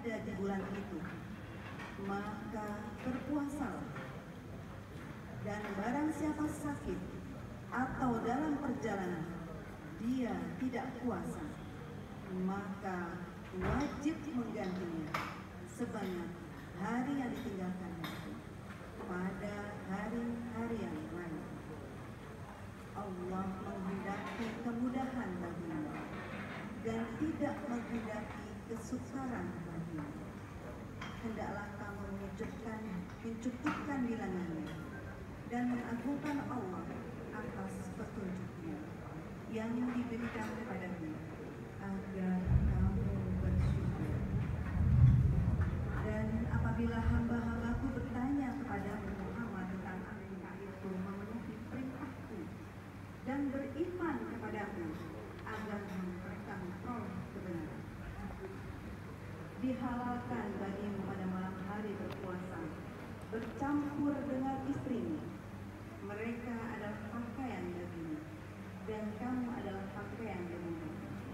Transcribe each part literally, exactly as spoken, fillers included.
ada di bulan itu, maka berpuasalah. Dan barang siapa sakit atau dalam perjalanan dia tidak puasa, maka wajib menggantinya sebanyak hari yang ditinggalkannya pada hari-hari yang lain. Allah menghendaki kemudahan bagimu dan tidak menghendaki kesukaran bagimu. Hendaklah kamu mencukupkan, mencukupkan bilangannya dan mengagungkan Allah atas petunjuknya yang diberikan kepadamu agar kamu bersyukur. Dan apabila hamba-hambaku bertanya kepadamu Muhammad tentang aku, itu memenuhi perintahku dan beriman kepadamu agar memberikan roh kebenaran. Dihalalkan bagimu pada malam hari berpuasa bercampur dengan istrimu. Mereka adalah pakaian bagimu dan kamu adalah pakaian bagimu.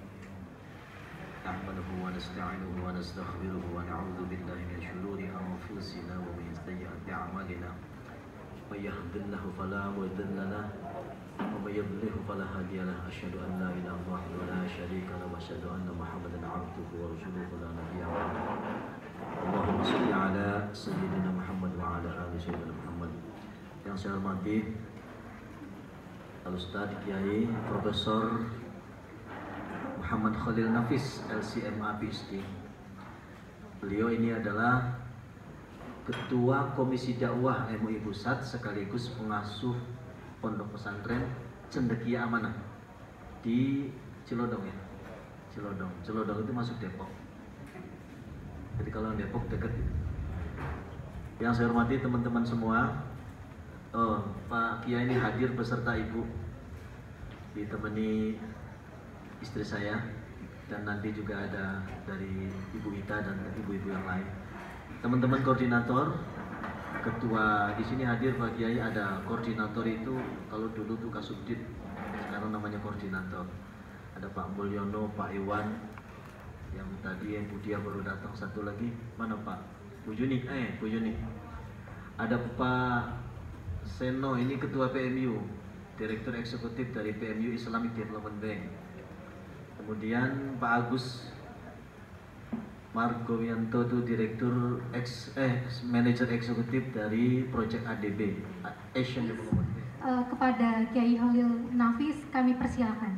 نحمده ونستعينه ونستغفره ونعوذ بالله من شرور أنفسنا ومن سيئات أعمالنا من يهد الله فلا مضل له ومن يضلل فلا هادي له أشهد أن لا إله إلا الله ولا شريك له وأشهد أن محمدا عبده ورسوله لا نبي بعده اللهم صل على سيدنا محمد وعلى آل سيدنا محمد. Yang saya hormati Al-Ustaz Kiai Profesor Muhammad Khalil Nafis L C M A P H D. Beliau ini adalah Ketua Komisi Dakwah M U I Pusat sekaligus pengasuh Pondok Pesantren Cendekia Amanah di Cilodong ya. Cilodong. Cilodong itu masuk Depok. Jadi kalau Depok dekat. Yang saya hormati teman-teman semua, oh, Pak Kiai ini hadir beserta Ibu, ditemani istri saya, dan nanti juga ada dari Ibu Ita dan ibu-ibu yang lain. Teman-teman koordinator, ketua di sini hadir Pak Kiai, ada koordinator itu kalau dulu tuh Kasubdit, sekarang namanya koordinator. Ada Pak Mulyono, Pak Iwan, yang tadi yang Bu Dia baru datang, satu lagi mana Pak? Bu Yuni, eh Bu Yuni. Ada Pak Seno, ini ketua P M U, Direktur Eksekutif dari P M U Islamic Development Bank. Kemudian Pak Agus Margowianto itu Direktur Ex, eh, Manager Eksekutif dari Project A D B, Asian Development Bank. Uh, kepada Kiai Khalil Nafis kami persilakan.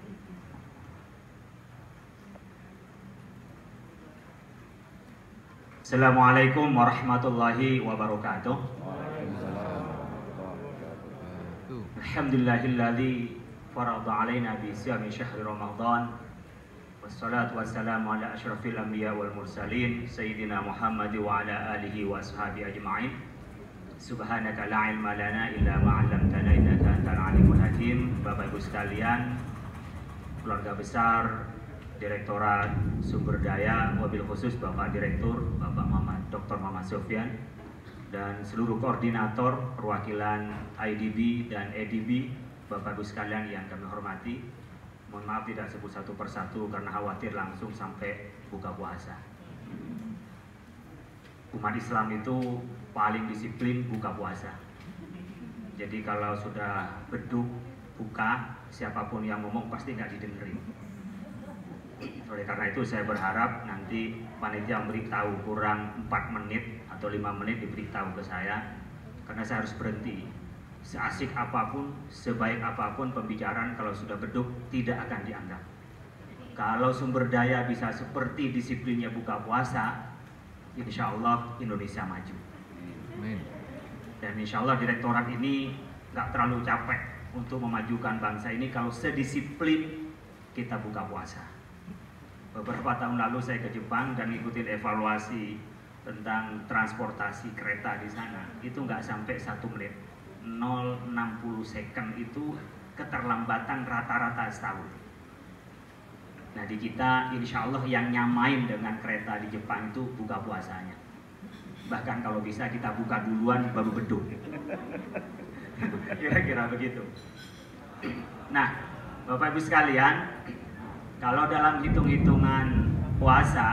Assalamualaikum warahmatullahi wabarakatuh. Alhamdulillahilladzi farada alaina bi siyami syahri Ramadan. Wassalatu wassalamu ala asyrafil anbiya wal mursalin sayyidina Muhammad wa ala alihi wa ashabi ajma'in. Subhanaka la ilma lana illa ma 'allamtana innaka antal alimul hakim. Bapak Ibu sekalian, keluarga besar Direktorat Sumber Daya, wabil khusus Bapak Direktur Bapak Muhammad Doktor Muhammad Sofyan, dan seluruh koordinator perwakilan I D B dan E D B, Bapak Ibu sekalian yang kami hormati. Mohon maaf tidak sebut satu persatu karena khawatir langsung sampai buka puasa. Umat Islam itu paling disiplin buka puasa. Jadi kalau sudah beduk buka, siapapun yang ngomong pasti nggak didengerin. Oleh karena itu saya berharap nanti panitia memberitahu kurang empat menit atau lima menit diberitahu ke saya, karena saya harus berhenti. Seasik apapun, sebaik apapun pembicaraan, kalau sudah beduk tidak akan dianggap. Kalau sumber daya bisa seperti disiplinnya buka puasa, insya Allah Indonesia maju. Dan insya Allah direktorat ini nggak terlalu capek untuk memajukan bangsa ini kalau sedisiplin kita buka puasa. Beberapa tahun lalu saya ke Jepang dan ngikutin evaluasi tentang transportasi kereta di sana, itu nggak sampai satu menit, nol koma enam puluh second itu keterlambatan rata-rata setahun. Nah di kita insya Allah yang nyamain dengan kereta di Jepang itu buka puasanya. Bahkan kalau bisa kita buka duluan baru beduk. Kira-kira begitu. Nah Bapak Ibu sekalian, kalau dalam hitung-hitungan puasa,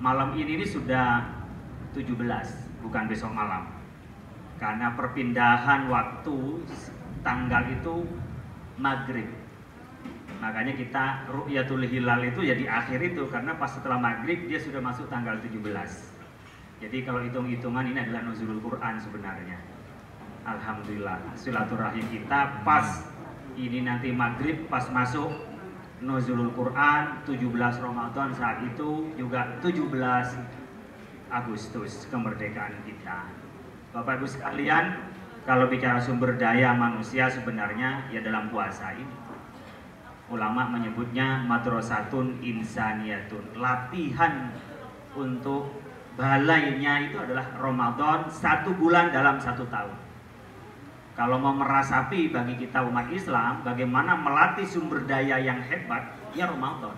malam ini, ini sudah tujuh belas, bukan besok malam. Karena perpindahan waktu tanggal itu maghrib. Makanya kita ru'yatul hilal itu ya di akhir itu, karena pas setelah maghrib dia sudah masuk tanggal tujuh belas. Jadi kalau hitung-hitungan ini adalah nuzulul Quran sebenarnya. Alhamdulillah, silaturahim kita pas ini nanti maghrib, pas masuk nuzulul Quran tujuh belas Ramadan, saat itu juga tujuh belas Agustus kemerdekaan kita. Bapak Ibu sekalian, kalau bicara sumber daya manusia sebenarnya ya dalam puasa ini. Ulama menyebutnya madrasatun insaniyatun, latihan untuk balainya itu adalah Ramadan, satu bulan dalam satu tahun. Kalau mau merasapi bagi kita umat Islam bagaimana melatih sumber daya yang hebat, ya Ramadan.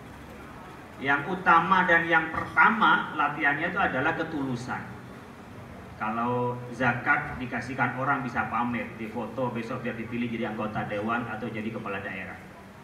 Yang utama dan yang pertama latihannya itu adalah ketulusan. Kalau zakat dikasihkan orang bisa pamer, difoto, besok biar dipilih jadi anggota dewan atau jadi kepala daerah.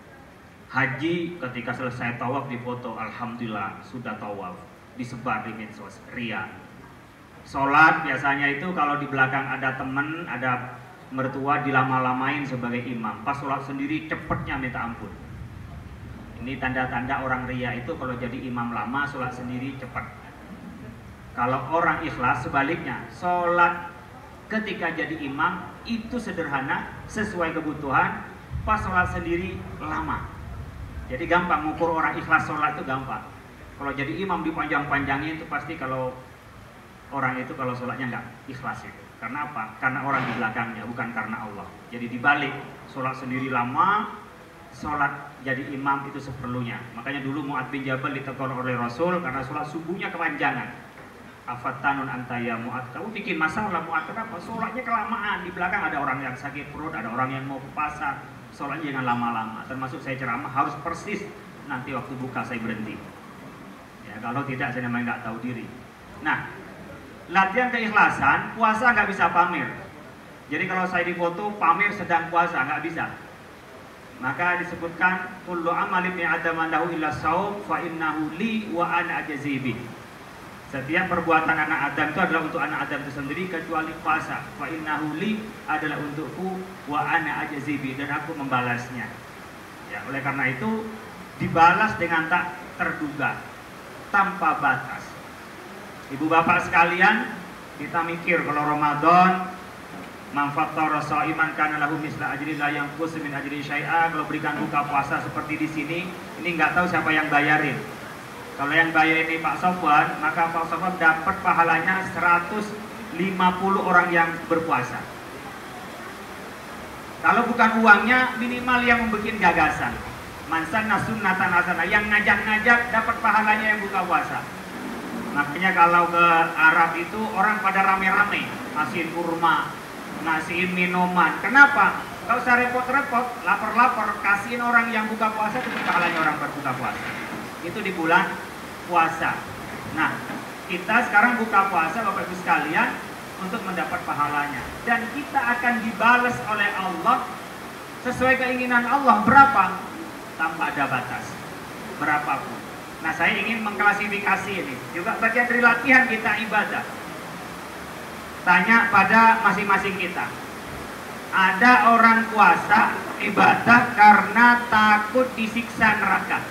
Haji ketika selesai tawaf difoto, alhamdulillah sudah tawaf, disebar di medsos, ria. Sholat biasanya itu kalau di belakang ada temen, ada mertua dilama-lamain sebagai imam. Pas sholat sendiri cepetnya minta ampun. Ini tanda-tanda orang ria itu kalau jadi imam lama, sholat sendiri cepat. Kalau orang ikhlas sebaliknya, sholat ketika jadi imam itu sederhana, sesuai kebutuhan, pas sholat sendiri lama. Jadi gampang mengukur orang ikhlas sholat itu gampang. Kalau jadi imam dipanjang-panjangin itu pasti kalau orang itu kalau sholatnya nggak ikhlas itu. Karena apa? Karena orang di belakangnya, bukan karena Allah. Jadi dibalik, sholat sendiri lama, sholat jadi imam itu seperlunya. Makanya dulu Mu'adz bin Jabal ditegur oleh Rasul karena sholat subuhnya kepanjangan. Afatanun antaya Mu'adz, kamu bikin masalah Mu'adz, kenapa? Sholatnya kelamaan, di belakang ada orang yang sakit perut, ada orang yang mau ke pasar. Sholatnya jangan lama-lama, termasuk saya ceramah harus persis, nanti waktu buka saya berhenti. Ya, kalau tidak saya memang nggak tahu diri. Nah, latihan keikhlasan, puasa nggak bisa pamer. Jadi kalau saya difoto pamer sedang puasa, nggak bisa. Maka disebutkan kullu amalin min adam lahu illa shaum fa innahu li wa ana ajazibi. Setiap perbuatan anak Adam itu adalah untuk anak Adam itu sendiri kecuali puasa. Fa innahu li adalah untukku wa ana ajazibi, dan aku membalasnya. Ya, oleh karena itu dibalas dengan tak terduga, tanpa batas. Ibu bapak sekalian, kita mikir kalau Ramadan manfaatara shaiman kana lahu misla ajri la yanqus min ajri syai'a. Kalau berikan buka puasa seperti di sini, ini nggak tahu siapa yang bayarin. Kalau yang bayar ini Pak Sofwan, maka Pak Sofwan dapat pahalanya seratus lima puluh orang yang berpuasa. Kalau bukan uangnya, minimal yang membuat gagasan. Mansan sunnatan hasanah, yang ngajak-ngajak dapat pahalanya yang buka puasa. Makanya kalau ke Arab itu orang pada rame-rame ngasihin kurma, ngasihin minuman. Kenapa? Gak usah repot-repot, lapar-lapar, kasihin orang yang buka puasa itu pahalanya orang berbuka puasa. Itu di bulan puasa. Nah, kita sekarang buka puasa Bapak Ibu sekalian untuk mendapat pahalanya, dan kita akan dibalas oleh Allah sesuai keinginan Allah. Berapa? Tanpa ada batas, berapapun. Nah, saya ingin mengklasifikasi ini juga bagian dari latihan kita ibadah. Tanya pada masing-masing kita, ada orang puasa ibadah karena takut disiksa neraka.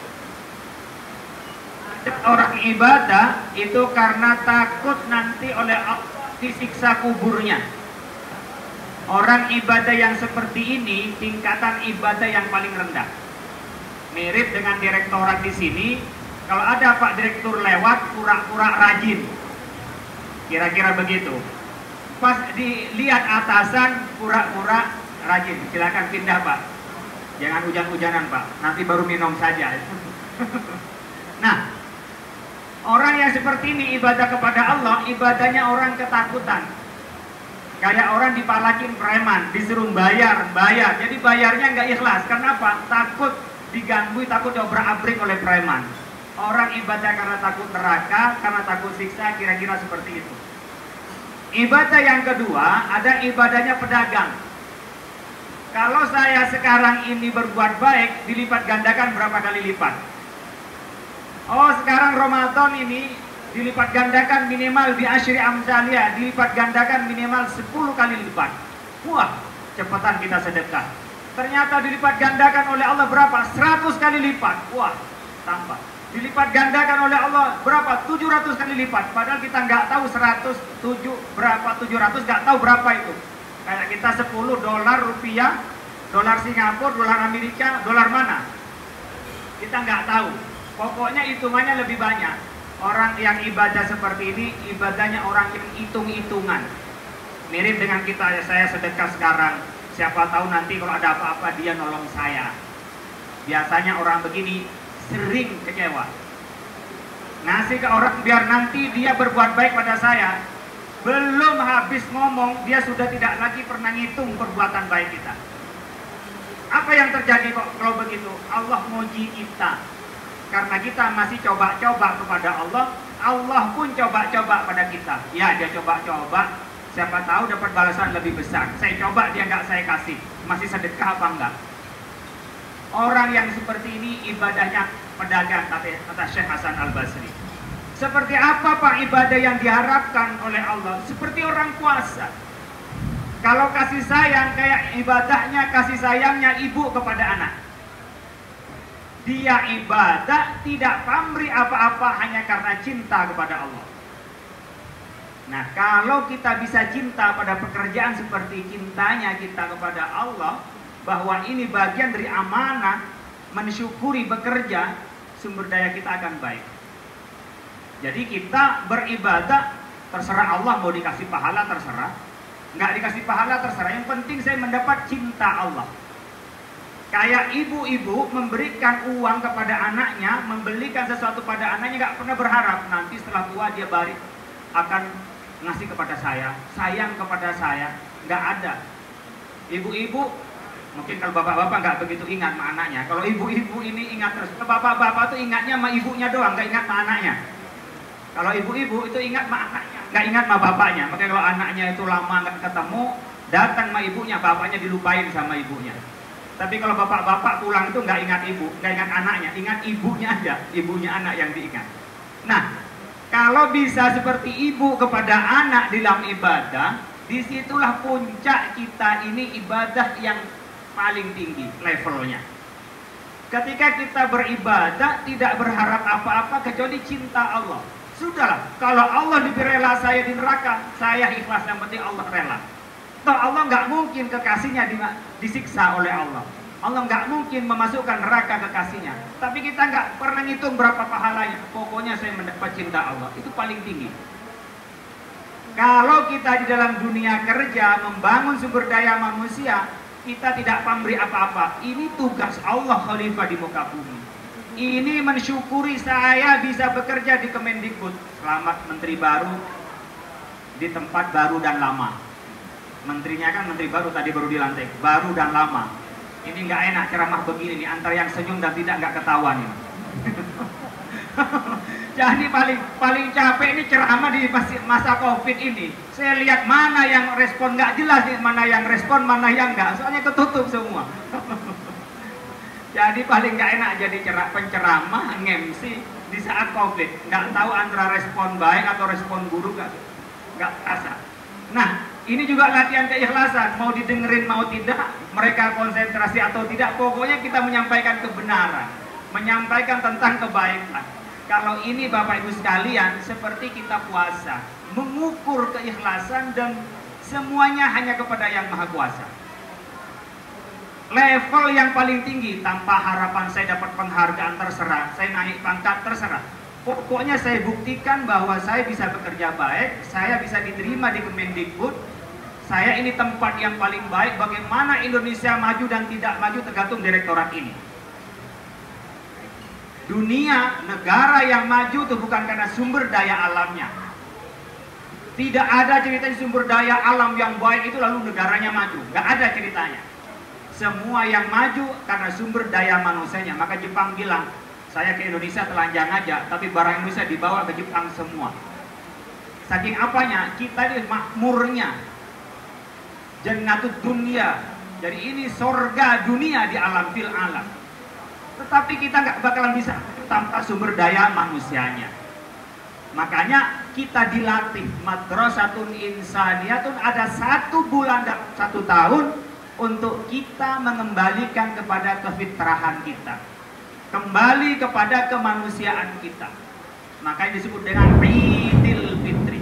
Ada orang ibadah itu karena takut nanti oleh Allah disiksa kuburnya. Orang ibadah yang seperti ini tingkatan ibadah yang paling rendah. Mirip dengan direktorat di sini. Kalau ada Pak Direktur lewat, pura-pura rajin. Kira-kira begitu. Pas dilihat atasan, pura-pura rajin. Silakan pindah Pak. Jangan hujan-hujanan Pak. Nanti baru minum saja. Nah, orang yang seperti ini ibadah kepada Allah, ibadahnya orang ketakutan. Kayak orang dipalakin preman, disuruh bayar, bayar. Jadi bayarnya nggak ikhlas. Kenapa? Takut diganggu, takut diobrak-abrik oleh preman. Orang ibadah karena takut neraka, karena takut siksa, kira-kira seperti itu. Ibadah yang kedua, ada ibadahnya pedagang. Kalau saya sekarang ini berbuat baik, dilipat gandakan berapa kali lipat? Oh, sekarang Ramadan ini dilipat gandakan minimal di asyri amsaliyah, dilipat gandakan minimal sepuluh kali lipat. Wah, cepatan kita sedekah. Ternyata dilipat gandakan oleh Allah berapa? seratus kali lipat. Wah, tambah. Dilipat gandakan oleh Allah berapa? tujuh ratus kali lipat. Padahal kita nggak tahu seratus, tujuh, berapa, tujuh ratus, nggak tahu berapa itu. Kayak kita sepuluh dolar rupiah, dolar Singapura, dolar Amerika, dolar mana? Kita nggak tahu. Pokoknya hitungannya lebih banyak. Orang yang ibadah seperti ini, ibadahnya orang yang hitung-hitungan. Mirip dengan kita, saya sedekah sekarang. Siapa tahu nanti kalau ada apa-apa dia nolong saya. Biasanya orang begini sering kecewa. Ngasih ke orang biar nanti dia berbuat baik pada saya. Belum habis ngomong, dia sudah tidak lagi pernah ngitung perbuatan baik kita. Apa yang terjadi kok kalau begitu? Allah muji kita. Karena kita masih coba-coba kepada Allah, Allah pun coba-coba pada kita. Ya, dia coba-coba, siapa tahu dapat balasan lebih besar. Saya coba, dia nggak saya kasih. Masih sedekah apa enggak? Orang yang seperti ini ibadahnya pedagang, kata Syekh Hasan Al-Basri. Seperti apa Pak ibadah yang diharapkan oleh Allah? Seperti orang puasa. Kalau kasih sayang, kayak ibadahnya kasih sayangnya ibu kepada anak. Dia ibadah tidak pamrih apa-apa hanya karena cinta kepada Allah. Nah, kalau kita bisa cinta pada pekerjaan seperti cintanya kita kepada Allah, bahwa ini bagian dari amanah, mensyukuri bekerja, sumber daya kita akan baik. Jadi kita beribadah, terserah Allah mau dikasih pahala, terserah. Nggak dikasih pahala, terserah. Yang penting saya mendapat cinta Allah. Kayak ibu-ibu memberikan uang kepada anaknya, membelikan sesuatu pada anaknya, nggak pernah berharap nanti setelah tua dia balik akan ngasih kepada saya, sayang kepada saya. Nggak ada. Ibu-ibu, mungkin kalau bapak-bapak nggak begitu ingat sama anaknya. Kalau ibu-ibu ini ingat terus. Bapak-bapak tuh ingatnya sama ibunya doang, nggak ingat sama anaknya. Kalau ibu-ibu itu ingat sama anaknya, nggak ingat sama bapaknya. Makanya kalau anaknya itu lama nggak ketemu, datang sama ibunya, bapaknya dilupain sama ibunya. Tapi kalau bapak-bapak pulang itu nggak ingat ibu, nggak ingat anaknya, ingat ibunya aja, ibunya anak yang diingat. Nah, kalau bisa seperti ibu kepada anak dalam ibadah, disitulah puncak kita ini ibadah yang paling tinggi levelnya. Ketika kita beribadah tidak berharap apa-apa kecuali cinta Allah. Sudahlah, kalau Allah diberi rela saya di neraka, saya ikhlas, yang penting Allah rela. Toh Allah nggak mungkin kekasihnya disiksa oleh Allah. Allah nggak mungkin memasukkan neraka kekasihnya. Tapi kita nggak pernah ngitung berapa pahalanya. Pokoknya saya mendapat cinta Allah. Itu paling tinggi. Kalau kita di dalam dunia kerja membangun sumber daya manusia, kita tidak pamrih apa-apa. Ini tugas Allah khalifah di muka bumi. Ini mensyukuri saya bisa bekerja di Kemendikbud. Selamat menteri baru di tempat baru dan lama. Menterinya kan menteri baru, tadi baru dilantik, baru dan lama. Ini nggak enak ceramah begini nih, antara yang senyum dan tidak nggak ketahuan nih. Jadi paling paling capek ini ceramah di masa Covid ini. Saya lihat mana yang respon nggak jelas, mana yang respon, mana yang nggak. Soalnya ketutup semua. Jadi paling nggak enak jadi cerak penceramah, nge-M C di saat Covid. Nggak tahu antara respon baik atau respon buruk, nggak nggak terasa. Nah, ini juga latihan keikhlasan, mau didengerin mau tidak, mereka konsentrasi atau tidak, pokoknya kita menyampaikan kebenaran, menyampaikan tentang kebaikan. Kalau ini Bapak Ibu sekalian, seperti kita puasa, mengukur keikhlasan dan semuanya hanya kepada Yang Maha Kuasa. Level yang paling tinggi, tanpa harapan saya dapat penghargaan terserah, saya naik pangkat terserah. Pokoknya saya buktikan bahwa saya bisa bekerja baik, saya bisa diterima di Kemendikbud, saya ini tempat yang paling baik. Bagaimana Indonesia maju dan tidak maju tergantung direktorat ini. Dunia, negara yang maju itu bukan karena sumber daya alamnya. Tidak ada cerita sumber daya alam yang baik itu lalu negaranya maju. Nggak ada ceritanya. Semua yang maju karena sumber daya manusianya. Maka Jepang bilang, saya ke Indonesia telanjang aja, tapi barang Indonesia dibawa ke Jepang semua. Saking apanya? Kita ini makmurnya. Jannatud dunia. Jadi ini sorga dunia di alam fil alam. tetapi kita nggak bakalan bisa tanpa sumber daya manusianya. Makanya kita dilatih madrasatun insaniyatun, ada satu bulan dan satu tahun untuk kita mengembalikan kepada kefitrahan kita, kembali kepada kemanusiaan kita. Makanya disebut dengan Idul Fitri,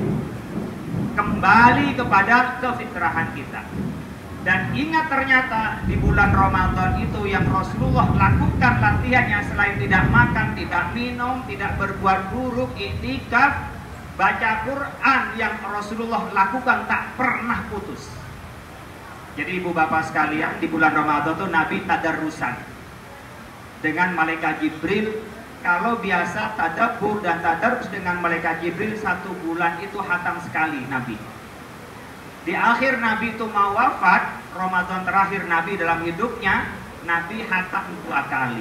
kembali kepada kefitrahan kita. Dan ingat, ternyata di bulan Ramadan itu yang Rasulullah lakukan latihannya selain tidak makan, tidak minum, tidak berbuat buruk, iktikaf, baca Quran yang Rasulullah lakukan tak pernah putus. Jadi ibu bapak sekalian, di bulan Ramadan itu Nabi tadarrusan dengan malaikat Jibril. Kalau biasa tadabbur dan tadarrus dengan malaikat Jibril satu bulan itu hatam sekali Nabi. Di akhir Nabi itu mau wafat, Ramadan terakhir Nabi dalam hidupnya, Nabi hatam dua kali.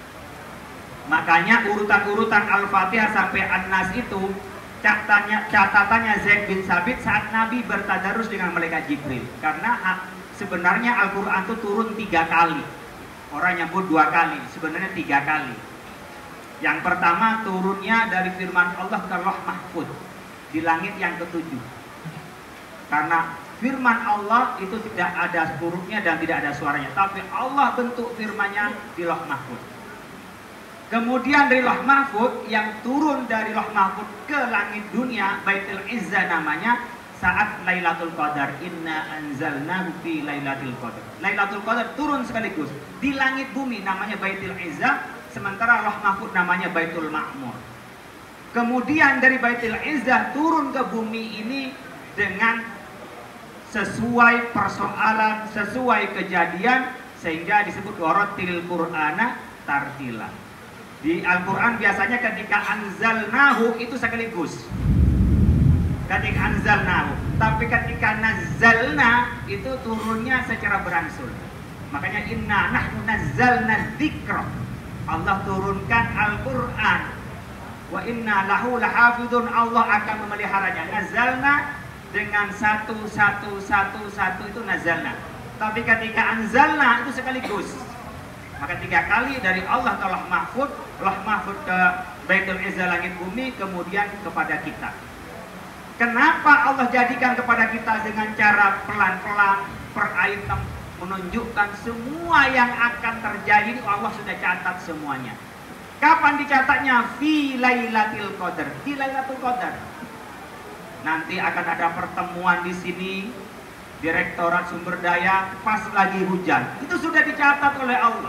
Makanya urutan-urutan Al-Fatihah sampai An-Nas itu catatannya, catatannya Zaid bin Sabit saat Nabi bertadarus dengan malaikat Jibril. Karena sebenarnya Al-Quran itu turun tiga kali. Orang nyebut dua kali, sebenarnya tiga kali. Yang pertama turunnya dari firman Allah ke Lauh Mahfuz di langit yang ketujuh. Karena firman Allah itu tidak ada hurufnya dan tidak ada suaranya, tapi Allah bentuk firman-Nya di Lauh Mahfuz. Kemudian dari Lauh Mahfuz yang turun dari Lauh Mahfuz ke langit dunia, Baitul Izzah namanya, saat Lailatul Qadar. Inna anzalnahu fi Lailatul Qadar. Lailatul Qadar turun sekaligus di langit bumi namanya Baitul Izzah, sementara Lauh Mahfuz namanya Baitul Ma'mur. Kemudian dari Baitul Izzah turun ke bumi ini dengan sesuai persoalan, sesuai kejadian, sehingga disebut warattilil Qur'ana tartila. Di Al-Quran biasanya ketika anzalnahu itu sekaligus, ketika anzalnahu, tapi ketika nazzalna itu turunnya secara berangsur. Makanya inna nahnu nazzalna dzikra, Allah turunkan Al-Quran, wa inna lahu lahafidun, Allah akan memeliharanya. Nazzalna dengan satu, satu, satu, satu itu nazalna. Tapi ketika anzalna itu sekaligus. Maka tiga kali dari Allah ke Lauh Mahfuz, Lauh Mahfuz ke Baitul Izzah langit bumi, kemudian kepada kita. Kenapa Allah jadikan kepada kita dengan cara pelan-pelan, per item, menunjukkan semua yang akan terjadi, Allah sudah catat semuanya. Kapan dicatatnya? Fi Lailatul Qadar, di Lailatul Qadar. Nanti akan ada pertemuan di sini, Direktorat Sumber Daya, pas lagi hujan. Itu sudah dicatat oleh Allah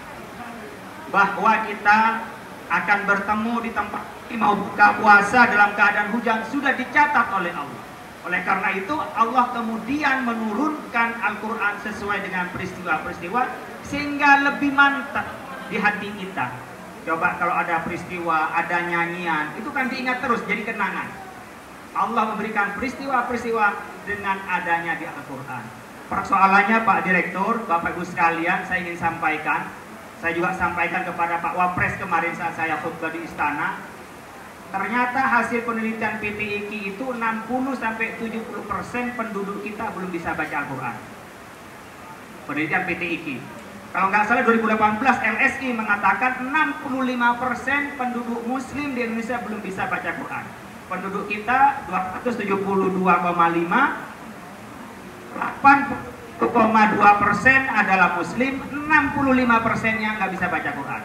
bahwa kita akan bertemu di tempat mau buka puasa dalam keadaan hujan, sudah dicatat oleh Allah. Oleh karena itu Allah kemudian menurunkan Al-Quran sesuai dengan peristiwa-peristiwa sehingga lebih mantap di hati kita. Coba kalau ada peristiwa, ada nyanyian, itu kan diingat terus, jadi kenangan. Allah memberikan peristiwa-peristiwa dengan adanya di Al-Quran. Persoalannya Pak Direktur, Bapak Ibu sekalian, saya ingin sampaikan, saya juga sampaikan kepada Pak Wapres kemarin saat saya khutbah di istana. Ternyata hasil penelitian P T I K I itu enam puluh sampai tujuh puluh persen penduduk kita belum bisa baca Al-Quran. Penelitian P T I K I. Kalau nggak salah dua ribu delapan belas L S I mengatakan enam puluh lima persen penduduk muslim di Indonesia belum bisa baca Quran. Penduduk kita dua ratus tujuh puluh dua koma lima, delapan koma dua persen adalah muslim, enam puluh lima persennya nggak bisa baca Quran.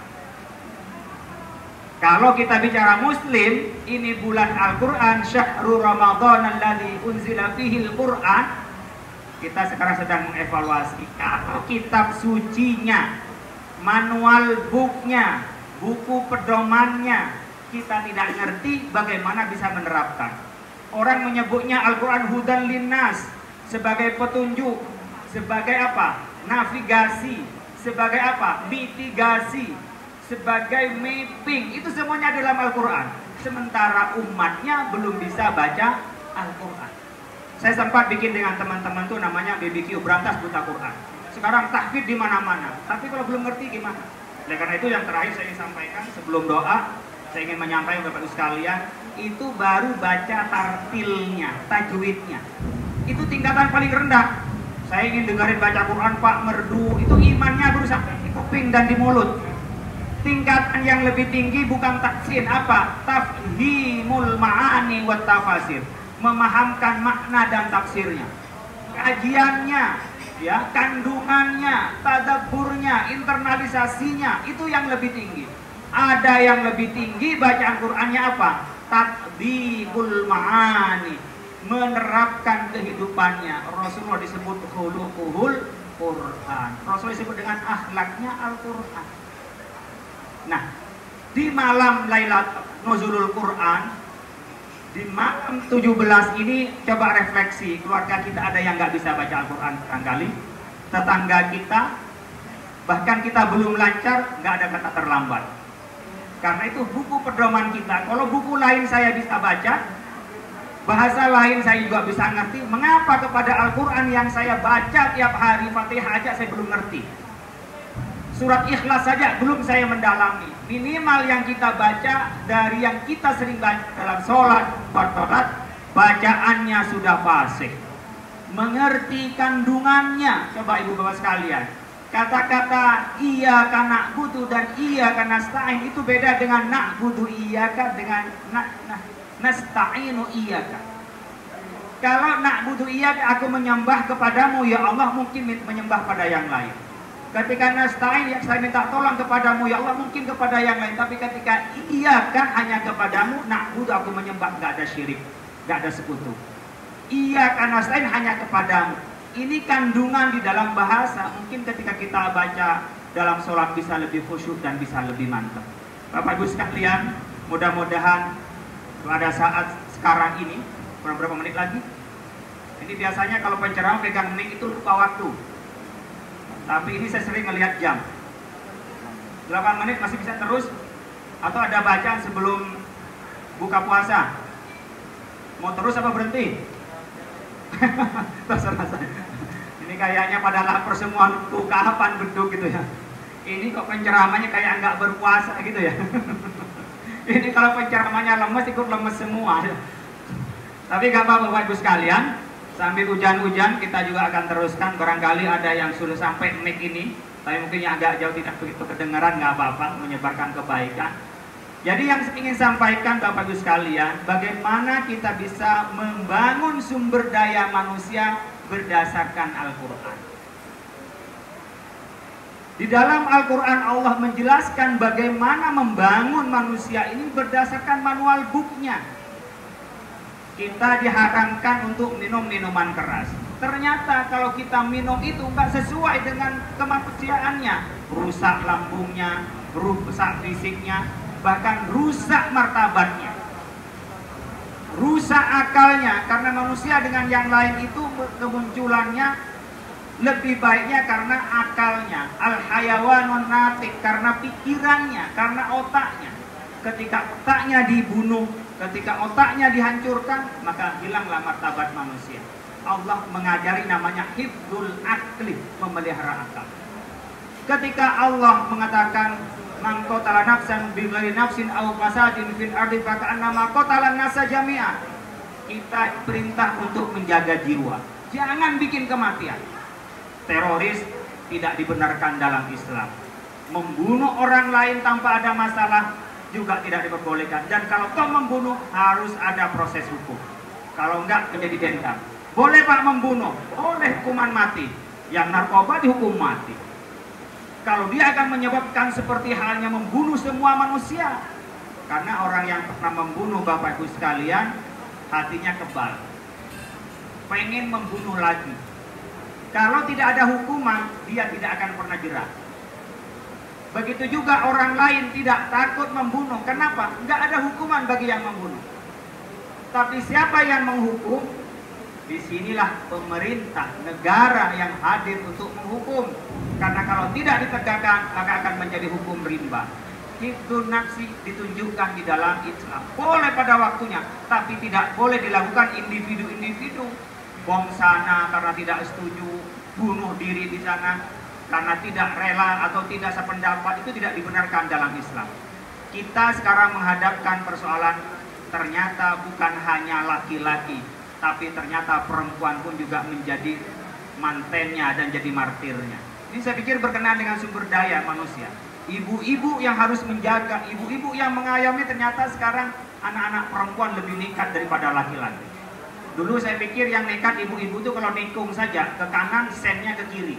Kalau kita bicara muslim, ini bulan Al-Quran, syahrul Ramadan alladzi unzila fihil Quran. Kita sekarang sedang mengevaluasi kalau kitab sucinya, manual booknya, buku pedomannya kita tidak ngerti, bagaimana bisa menerapkan. Orang menyebutnya Al-Quran hudan linnas, sebagai petunjuk, sebagai apa? Navigasi, sebagai apa? Mitigasi, sebagai mapping, itu semuanya dalam Al-Quran. Sementara umatnya belum bisa baca Al-Quran. Saya sempat bikin dengan teman-teman tuh namanya B B Q, Berantas Buta Quran. Sekarang tahfidz di mana-mana, tapi kalau belum ngerti gimana? Oleh karena itu yang terakhir saya ingin sampaikan sebelum doa, saya ingin menyampaikan kepada Bapak sekalian, itu baru baca tartilnya, tajwidnya. Itu tingkatan paling rendah. Saya ingin dengerin baca Quran Pak merdu, itu imannya baru sampai di kuping dan di mulut. tingkatan yang lebih tinggi bukan tahsin, apa? Tafhimul ma'ani wa tafasir, memahamkan makna dan tafsirnya, kajiannya, ya, kandungannya, tadabburnya, internalisasinya, itu yang lebih tinggi. Ada yang lebih tinggi bacaan Qur'annya apa? Tatbibul ma'ani, menerapkan kehidupannya. Rasulullah disebut khuluquhul Quran. Rasulullah disebut dengan akhlaknya Al-Quran. Nah, di malam Lailatul Nuzulul Quran, di malam tujuh belas ini, coba refleksi, keluarga kita ada yang nggak bisa baca Al-Quran barangkali, tetangga kita, bahkan kita belum lancar, nggak ada kata terlambat. Karena itu buku pedoman kita. Kalau buku lain saya bisa baca, bahasa lain saya juga bisa ngerti, mengapa kepada Al-Quran yang saya baca tiap hari, Fatihah aja saya belum ngerti, surat Ikhlas saja belum saya mendalami. Minimal yang kita baca dari yang kita sering baca dalam sholat, sholat, bacaannya sudah fasih, mengerti kandungannya. Coba ibu bapak sekalian, kata-kata iya kana butuh dan iya kana nasta'in itu beda dengan nak butuh iya kan dengan nak nah, nasta'inu iya kan. Kalau nak butuh iya aku menyembah kepadamu ya Allah, mungkin menyembah pada yang lain. Ketika nasta'in, yang saya minta tolong kepadamu ya Allah, mungkin kepada yang lain. Tapi ketika iya kan hanya kepadamu, na'budu aku menyembah, nggak ada syirik, nggak ada sekutu. Iya kan nasta'in hanya kepadamu. Ini kandungan di dalam bahasa. Mungkin ketika kita baca dalam sholat bisa lebih khusyuk dan bisa lebih mantap. Bapak Ibu sekalian, mudah-mudahan pada saat sekarang ini, beberapa menit lagi, ini biasanya kalau penceramah pegang mic itu lupa waktu. Tapi ini saya sering melihat jam. delapan menit masih bisa terus? Atau ada bacaan sebelum buka puasa? Mau terus apa berhenti? Terserah saya. Ini kayaknya pada lapar semua, nunggu kapan beduk gitu ya. Ini kok penceramahnya kayak nggak berpuasa gitu ya. Ini kalau penceramahnya lemes, ikut lemes semua. Tapi gak apa-apa Bapak Ibu sekalian, sambil hujan-hujan kita juga akan teruskan. Barangkali ada yang sudah sampai mic ini, tapi mungkin yang agak jauh tidak begitu kedengaran, nggak apa-apa, menyebarkan kebaikan. Jadi yang ingin sampaikan Bapak Ibu sekalian, bagaimana kita bisa membangun sumber daya manusia berdasarkan Al-Quran. Di dalam Al-Quran Allah menjelaskan bagaimana membangun manusia ini berdasarkan manual booknya. Kita diharamkan untuk minum minuman keras. Ternyata kalau kita minum itu nggak sesuai dengan kemanusiaannya, rusak lambungnya, rusak fisiknya, bahkan rusak martabatnya, rusak akalnya. Karena manusia dengan yang lain itu kemunculannya lebih baiknya karena akalnya, al-hayawanun natik, karena pikirannya, karena otaknya. Ketika otaknya dibunuh, ketika otaknya dihancurkan, maka hilanglah martabat manusia. Allah mengajari namanya hifdzul akli, memelihara akal. Ketika Allah mengatakan man qatala nafsan bighairi nafsin aw fasadin fil ardi faka'annama qatala nasa jami'a, kita perintah untuk menjaga jiwa, jangan bikin kematian. Teroris tidak dibenarkan dalam Islam. Membunuh orang lain tanpa ada masalah juga tidak diperbolehkan. Dan kalau toh membunuh harus ada proses hukum. Kalau enggak menjadi dendam. Boleh Pak membunuh, boleh hukuman mati. Yang narkoba dihukum mati. Kalau dia akan menyebabkan seperti halnya membunuh semua manusia. Karena orang yang pernah membunuh Bapak Ibu sekalian, hatinya kebal, pengen membunuh lagi. Kalau tidak ada hukuman, dia tidak akan pernah jerah. Begitu juga orang lain tidak takut membunuh. Kenapa? Nggak ada hukuman bagi yang membunuh. Tapi siapa yang menghukum? Disinilah pemerintah, negara yang hadir untuk menghukum. Karena kalau tidak ditegakkan, maka akan menjadi hukum rimba. Itu nafsi ditunjukkan di dalam Islam. Boleh pada waktunya, tapi tidak boleh dilakukan individu-individu. Bom sana karena tidak setuju, bunuh diri di sana karena tidak rela atau tidak sependapat, itu tidak dibenarkan dalam Islam. Kita sekarang menghadapkan persoalan, ternyata bukan hanya laki-laki, tapi ternyata perempuan pun juga menjadi mantennya dan jadi martirnya. Ini saya pikir berkenaan dengan sumber daya manusia. Ibu-ibu yang harus menjaga, ibu-ibu yang mengayomi, ternyata sekarang anak-anak perempuan lebih nekat daripada laki-laki. Dulu saya pikir yang nekat ibu-ibu itu kalau nikung saja ke kanan, sennya ke kiri.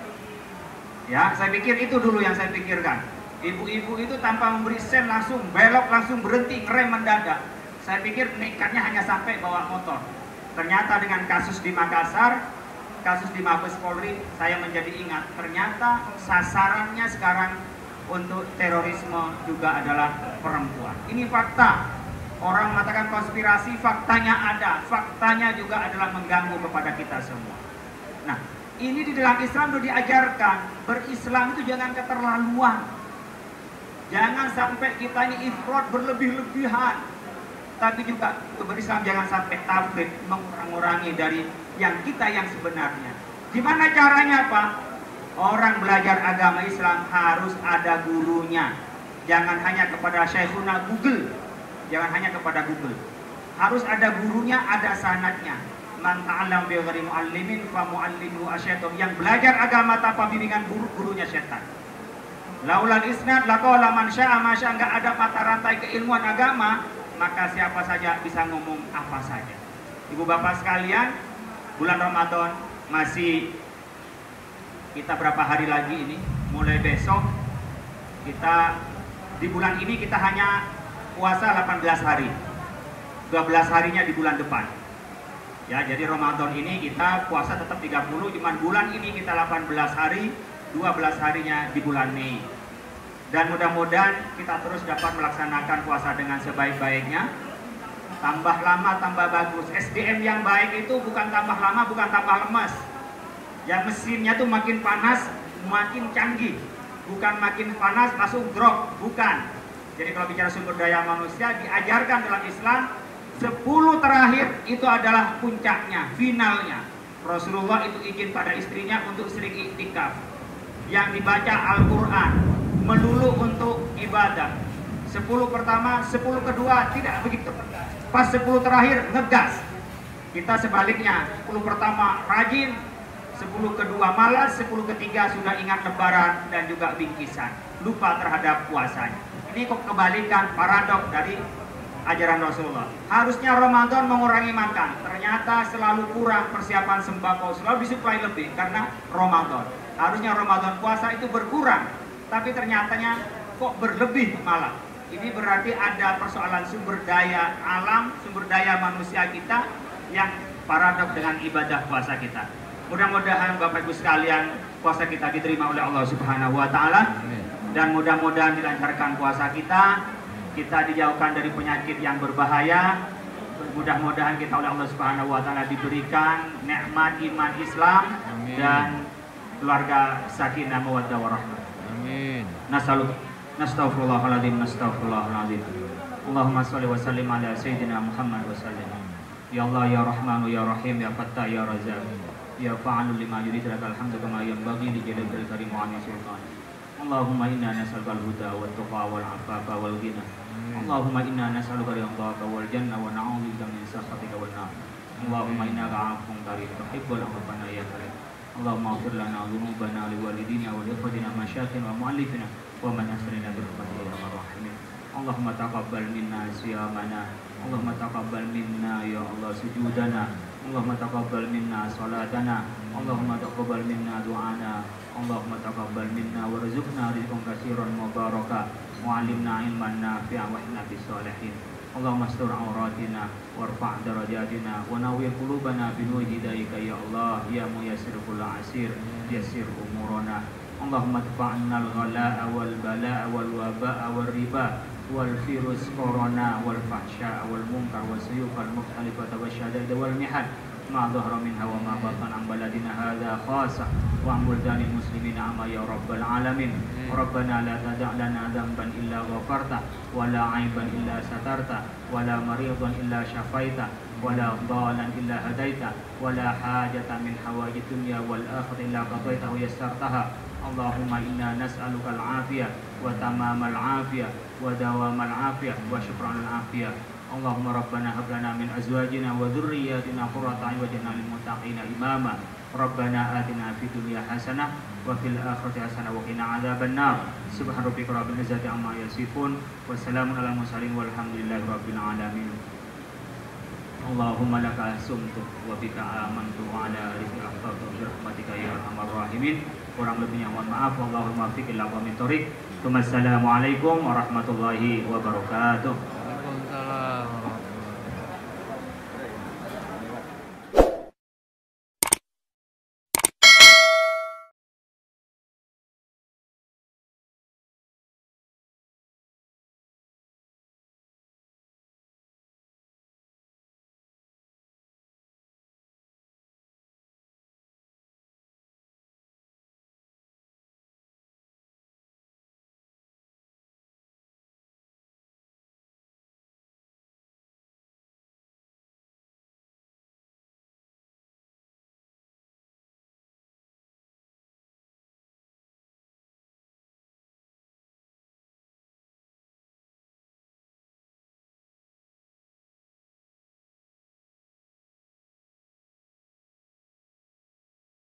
Ya, saya pikir itu dulu yang saya pikirkan. Ibu-ibu itu tanpa memberi sen langsung belok, langsung berhenti, ngerem mendadak. Saya pikir nekatnya hanya sampai bawa motor. Ternyata dengan kasus di Makassar, kasus di Mabes Polri, saya menjadi ingat. Ternyata sasarannya sekarang untuk terorisme juga adalah perempuan. Ini fakta. Orang mengatakan konspirasi, faktanya ada. Faktanya juga adalah mengganggu kepada kita semua. Nah, ini di dalam Islam sudah diajarkan. Berislam itu jangan keterlaluan. Jangan sampai kita ini ifrat berlebih-lebihan. Tapi juga berislam jangan sampai tafrid, mengurangi dari yang kita yang sebenarnya. Gimana caranya, Pak? Orang belajar agama Islam harus ada gurunya. Jangan hanya kepada syekhuna Google. Jangan hanya kepada Google. Harus ada gurunya, ada sanadnya. Man ta'allam bi ghairi muallimin fa muallimu asyaiton. Yang belajar agama tanpa bimbingan guru, gurunya setan. Laulal isnad laqala man syaa ma syaa. Enggak ada mata rantai keilmuan agama, maka siapa saja bisa ngomong apa saja. Ibu bapak sekalian, bulan Ramadan masih kita berapa hari lagi ini? Mulai besok kita di bulan ini kita hanya puasa delapan belas hari. dua belas harinya di bulan depan. Ya, jadi Ramadan ini kita puasa tetap tiga puluh, cuman bulan ini kita delapan belas hari, dua belas harinya di bulan Mei. Dan mudah-mudahan kita terus dapat melaksanakan puasa dengan sebaik-baiknya. Tambah lama tambah bagus. S D M yang baik itu bukan tambah lama, bukan tambah lemas. Yang mesinnya tuh makin panas, makin canggih. Bukan makin panas langsung drop, bukan. Jadi kalau bicara sumber daya manusia, diajarkan dalam Islam sepuluh terakhir itu adalah puncaknya, finalnya. Rasulullah itu izin pada istrinya untuk sering iktikaf. Yang dibaca Al-Quran melulu untuk ibadah. Sepuluh pertama, sepuluh kedua tidak begitu. Pas sepuluh terakhir ngegas. Kita sebaliknya, sepuluh pertama rajin, sepuluh kedua malas, sepuluh ketiga sudah ingat lebaran dan juga bingkisan. Lupa terhadap puasanya. Ini kok kebalikan, paradok dari ajaran Rasulullah. Harusnya Ramadan mengurangi makan, ternyata selalu kurang persiapan sembako, selalu disuplai lebih karena Ramadan. Harusnya Ramadan puasa itu berkurang, tapi ternyatanya kok berlebih malah. Ini berarti ada persoalan sumber daya alam, sumber daya manusia kita yang paradok dengan ibadah puasa kita. Mudah-mudahan Bapak Ibu sekalian puasa kita diterima oleh Allah Subhanahu wa taala dan mudah-mudahan dilancarkan puasa kita. Kita dijauhkan dari penyakit yang berbahaya. Mudah-mudahan kita oleh Allah Subhanahu wa taala diberikan nikmat iman Islam. Amin. Dan keluarga sakinah mawaddah warahmah. Amin. Nasallu nastaghfirullahaladzim nastaghfirullahaladzim. Allahumma shalli wa sallim ala sayyidina Muhammad wa sallim. Ya Allah ya Rahmanu ya Rahim ya Fattah ya Razzaq. Ya fa'alul lima yurid lakal hamdu kama yanbaghi li jalali karim wa ani sultan. Allahumma inna nas'aluka al-huda wa tuqa wal afafa wal ghina. Allahumma inna nas'aluka ridhaka wal janna wa na'udzubika min sakhatika wan nar. Allahumma innaka 'afuwwun karim tuhibbul 'afwa ya karim. Allahumma ighfir lana dhunubana li walidina wa li ikhwatina masyayikhina wa mu'allifina wa man asrina bi rahmatika ya arhamar rahimin. Allahumma taqabbal minna siyamana. Allahumma taqabbal minna ya Allah sujudana. Allahumma taqabbal minna salatana. Allahumma taqabbal minna du'ana. Allahumma taqabbal minna warzuqna rizqan katsiran mubaraka wa 'allimna ilman nafi'an wa ihna bis salihin. Allahumma astur auratina warfa' darajatina wa nawwir qulubana bi nuri hidayika ya Allah ya muyassir kulli asir yassir umurana. Allahumma dfa'na al-ghalaa wal balaa wal wabaa wal riba wal virus corona wal fahsya wal munkar wal suyuq al mukhtalifata wasyadad wal mihad ma dhahara minha wa ma batan an baladina hadza khassa wa an buldanil muslimina amma ya rabbal alamin. Rabbana la tada' lana dhanban illa ghafarta wa la 'aiban illa satarta wa la maridan illa syafaita wa la dhalan illa hadaita wa la hajatan min hawaijid dunya wal akhirati illa qadaitahu yassartaha. Allahumma inna nas'aluka al-'afiyah wa tamamal 'afiyah wa dawamal 'afiyah wa syukran al-'afiyah. Allahumma rabbana hab lana min azwajina wa dhurriyyatina qurrata a'yun waj'alna lil muttaqina imama. Rabbana atina fid dunya hasanah wa fil akhirati hasanah wa qina adzabannar. Subhana rabbika rabbil izzati amma yasifun wa salamun alal mursalin walhamdulillahi rabbil alamin. Allahumma laka asumtu wa bika amantu wa ala rizqika aftartu bi rahmatika ya arhamar rahimin. Kurang lebihnya mohon maaf. Wallahul muwaffiq ila aqwamit thoriq. Wassalamualaikum warahmatullahi wabarakatuh.